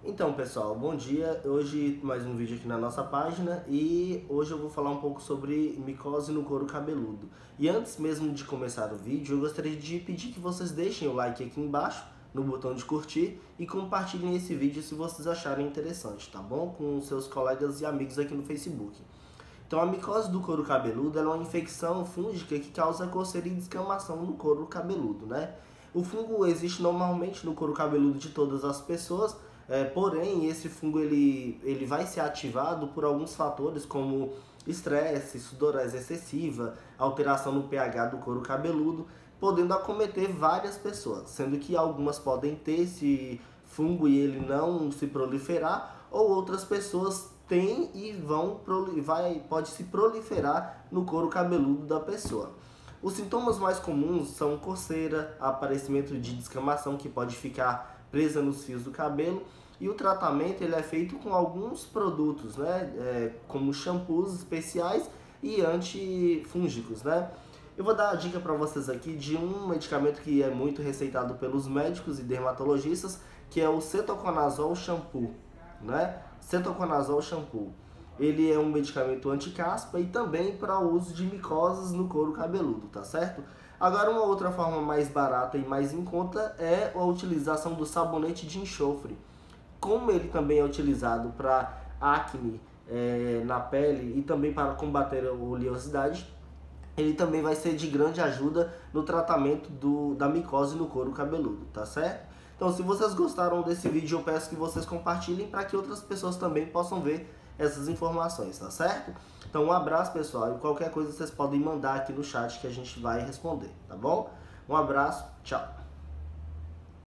Então pessoal, bom dia. Hoje mais um vídeo aqui na nossa página e hoje eu vou falar um pouco sobre micose no couro cabeludo. E antes mesmo de começar o vídeo, eu gostaria de pedir que vocês deixem o like aqui embaixo, no botão de curtir, e compartilhem esse vídeo se vocês acharem interessante, tá bom? Com seus colegas e amigos aqui no Facebook. Então a micose do couro cabeludo é uma infecção fúngica que causa coceira e descamação no couro cabeludo, né? O fungo existe normalmente no couro cabeludo de todas as pessoas. Porém, esse fungo ele vai ser ativado por alguns fatores como estresse, sudorese excessiva, alteração no pH do couro cabeludo, podendo acometer várias pessoas, sendo que algumas podem ter esse fungo e ele não se proliferar, ou outras pessoas têm e pode se proliferar no couro cabeludo da pessoa. Os sintomas mais comuns são coceira, aparecimento de descamação que pode ficar presa nos fios do cabelo, e o tratamento ele é feito com alguns produtos, né, como shampoos especiais e antifúngicos, né. Eu vou dar a dica para vocês aqui de um medicamento que é muito receitado pelos médicos e dermatologistas, que é o cetoconazol shampoo, né, cetoconazol shampoo. Ele é um medicamento anti-caspa e também para o uso de micoses no couro cabeludo, tá certo? Agora, uma outra forma mais barata e mais em conta é a utilização do sabonete de enxofre. Como ele também é utilizado para acne na pele e também para combater a oleosidade, ele também vai ser de grande ajuda no tratamento da micose no couro cabeludo, tá certo? Então, se vocês gostaram desse vídeo, eu peço que vocês compartilhem para que outras pessoas também possam ver essas informações, tá certo? Então, um abraço, pessoal, e qualquer coisa vocês podem mandar aqui no chat que a gente vai responder, tá bom? Um abraço, tchau!